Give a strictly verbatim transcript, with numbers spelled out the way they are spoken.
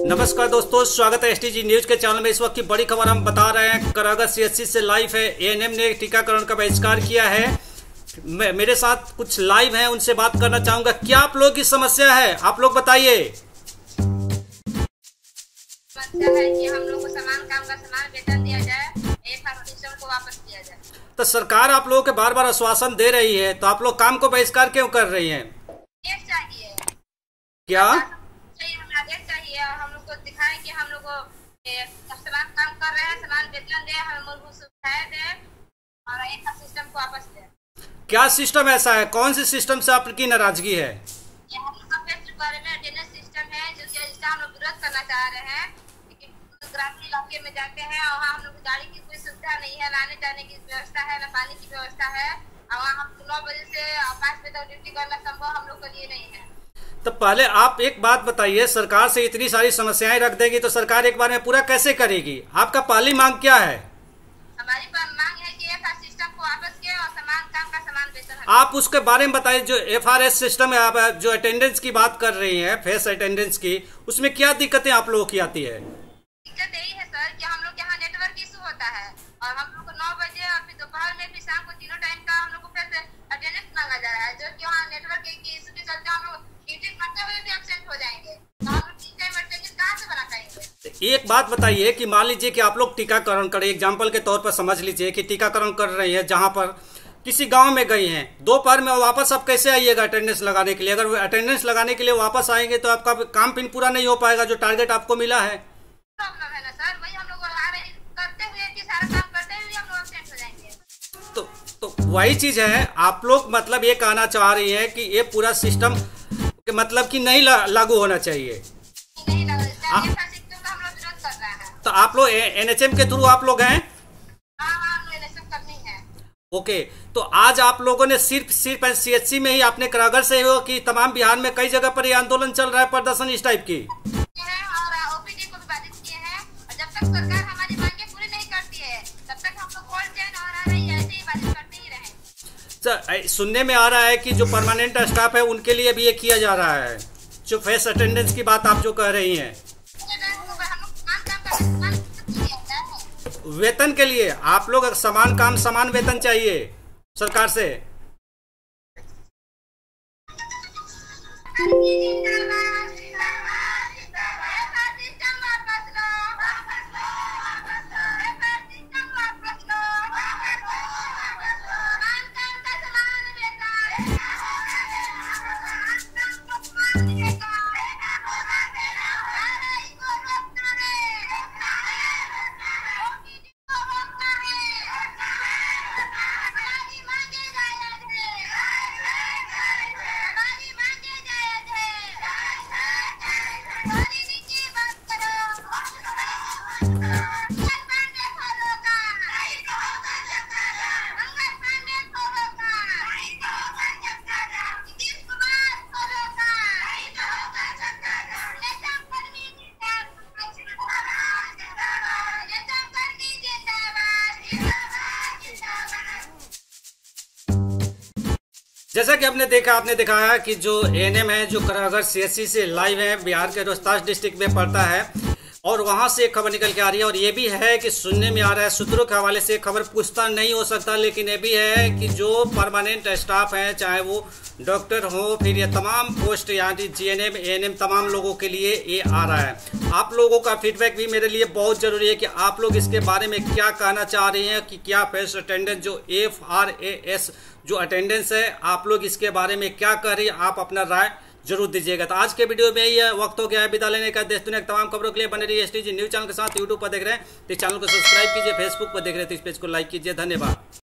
नमस्कार दोस्तों, स्वागत है एसटीजी न्यूज के चैनल में। इस वक्त की बड़ी खबर हम बता रहे हैं। करागा सीएचसी से लाइव है। एएनएम ने टीकाकरण का बहिष्कार किया है। मेरे साथ कुछ लाइव हैं, उनसे बात करना चाहूंगा। क्या आप लोगों की समस्या है, आप लोग बताइए। समस्या है कि हम लोग को समान काम का समान वेतन दिया जाए, एक सिस्टम को वापस किया जाए। तो सरकार आप लोगों के बार बार आश्वासन दे रही है, तो आप लोग काम को बहिष्कार क्यों कर रही हैं? एक चाहिए क्या आदेश चाहिए, हम लोग को दिखाए कि हम लोग को समान काम कर रहे हैं, समान वेतन दे, हमें मूलभूत सुविधाएं दे और एक सिस्टम को वापस दे। क्या सिस्टम ऐसा है, कौन सी सिस्टम से आपकी नाराजगी है? ये हम लोग का फेस्ट बारे में अटेंडेंस सिस्टम है, जो जिसका हम लोग विरोध करना चाह रहे हैं। लेकिन ग्रामीण इलाके में जाते हैं और वहाँ हम लोग गाड़ी की कोई सुविधा नहीं है, लाने जाने की व्यवस्था है, न पानी की व्यवस्था है, और वहाँ हम नौ बजे से पाँच बजे तक ड्यूटी करना संभव हम लोग के लिए नहीं है। तो पहले आप एक बात बताइए, सरकार से इतनी सारी समस्याएं रख देगी तो सरकार एक बार में पूरा कैसे करेगी? आपका पहली मांग क्या है? हमारी मांग है कि एफ आर सिस्टम को वापस किए और समान काम का समान वेतन। आप उसके बारे में बताइए। जो एफ आर एस सिस्टम है, आप जो अटेंडेंस की बात कर रही हैं, फेस अटेंडेंस की, उसमें क्या दिक्कतें आप लोगों की आती है? दिक्कत यही है सर कि हम लोग यहाँ नेटवर्क इशू होता है और हम लोग को नौ बजे और फिर दोपहर में फिर शाम को तीनों टाइम का हम लोग को फिर अटेंडेंस मांगा जा रहा है, जो कि वहाँ नेटवर्क के इशू के चलते हम लोग ड्यूटी करते हुए भी एब्सेंट हो जाएंगे। तो हम लोग तीन टाइम अटेंडेंस कहाँ से बना पाएंगे? एक बात बताइए कि मान लीजिए कि आप लोग टीकाकरण करें, एग्जाम्पल के तौर पर समझ लीजिए कि टीकाकरण कर रही है, जहां पर किसी गांव में गई हैं, दोपहर में वापस आप कैसे आइएगा अटेंडेंस लगाने के लिए? अगर अटेंडेंस लगाने के लिए वापस आएंगे तो आपका काम पिन पूरा नहीं हो पाएगा, जो टारगेट आपको मिला है। प्रॉब्लम है ना सर, वही हम लोग आ रहे करते हुए कि सारा काम करते हुए हम लोग एब्सेंट हो जाएंगे। तो तो वही चीज है, आप लोग मतलब ये कहना चाह रही है कि ये पूरा सिस्टम मतलब कि नहीं ला, लागू होना चाहिए। नहीं लगा सिस्टम का हम लोग विरोध कर रहे हैं। तो आप लोग एनएचएम के थ्रू आप लोग हैं? हाँ हाँ, हम लोग इलेक्शन करनी है। ओके, तो आज आप लोगों ने सिर्फ सिर्फ सीएचसी में ही, आपने करागर से हो कि तमाम बिहार में कई जगह पर ये आंदोलन चल रहा है, प्रदर्शन इस टाइप की है और ओपीडी को विभाजित किए हैं, और जब तक सरकार हमारी मांगे पूरी नहीं करती है तब तक हम लोग कोल्ड चेन और आ रही है ऐसे ही बाधित करते ही रहे। सर, सुनने में आ रहा है कि जो परमानेंट स्टाफ है उनके लिए भी ये किया जा रहा है, जो फेस अटेंडेंस की बात आप जो कह रही हैं, वेतन के लिए आप लोग समान काम समान वेतन चाहिए सरकार से। जैसा कि आपने देखा आपने देखा है कि जो एएनएम है, जो करागर सीएचसी से लाइव है, बिहार के रोहतास डिस्ट्रिक्ट में पड़ता है, और वहां से एक खबर निकल के आ रही है। और ये भी है कि सुनने में आ रहा है, सूत्रों के हवाले से खबर पुष्टि नहीं हो सकता, लेकिन ये भी है कि जो परमानेंट स्टाफ है, चाहे वो डॉक्टर हो, फिर ये तमाम पोस्ट यानी जीएनएम एएनएम तमाम लोगों के लिए ये आ रहा है। आप लोगों का फीडबैक भी मेरे लिए बहुत जरूरी है कि आप लोग इसके बारे में क्या कहना चाह रहे हैं कि क्या फेस अटेंडेंस जो एफ आर ए एस जो अटेंडेंस है, आप लोग इसके बारे में क्या कह रही है, आप अपना राय जरूर दीजिएगा। तो आज के वीडियो में ये वक्त हो गया है विदा लेने का। देश दुनिया की तमाम खबरों के लिए बने रहिए एसटीजी न्यूज चैनल के साथ। यूट्यूब पर देख रहे हैं तो चैनल को सब्सक्राइब कीजिए, फेसबुक पर देख रहे हैं तो इस पेज को लाइक कीजिए। धन्यवाद।